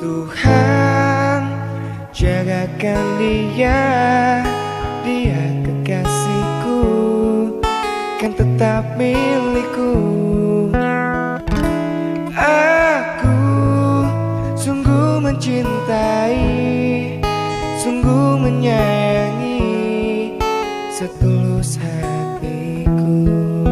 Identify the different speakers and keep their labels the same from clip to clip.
Speaker 1: Tuhan, jagakan dia, dia kekasihku, kan tetap milikku. Aku sungguh mencintai, sungguh menyayangi, setulus hatiku.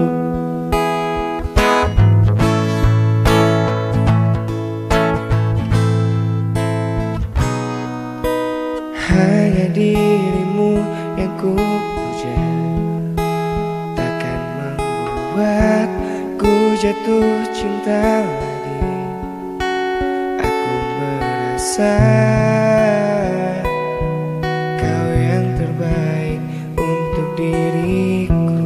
Speaker 1: Hanya dirimu yang ku puja, takkan membuatku jatuh cinta lagi. Aku merasa kau yang terbaik untuk diriku.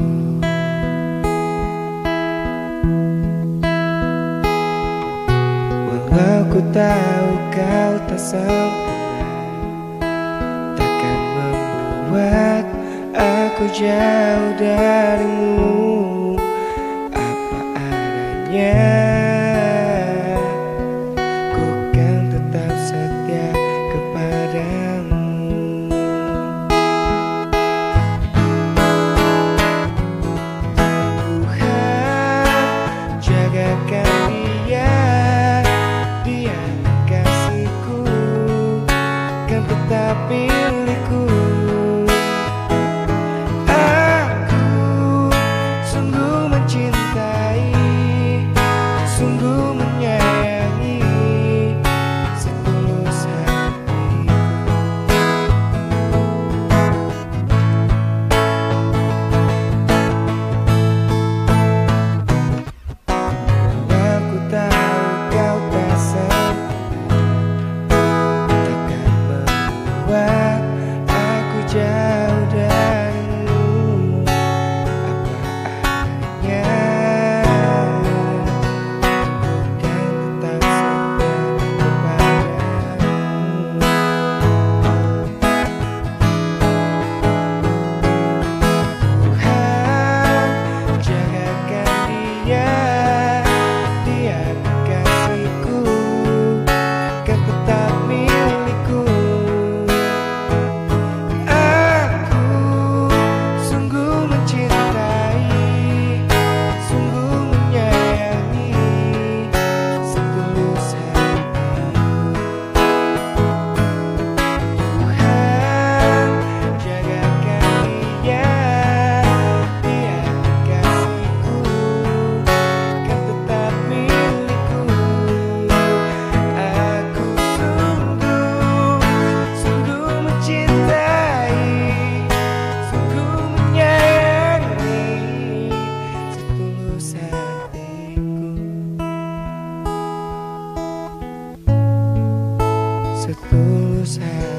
Speaker 1: Walau ku tahu kau tak sempurna, buat aku jauh darimu, apa adanya. Ku kan tetap setia kepadamu. Tuhan, jagakan dia, dia kasihku, kan tetap milikku. Sungguh menyayangi, setulus hatiku. Walau ku tahu kau tak sempurna, takkan membuat aku jauh darimu, apa adanya. Setulus hati.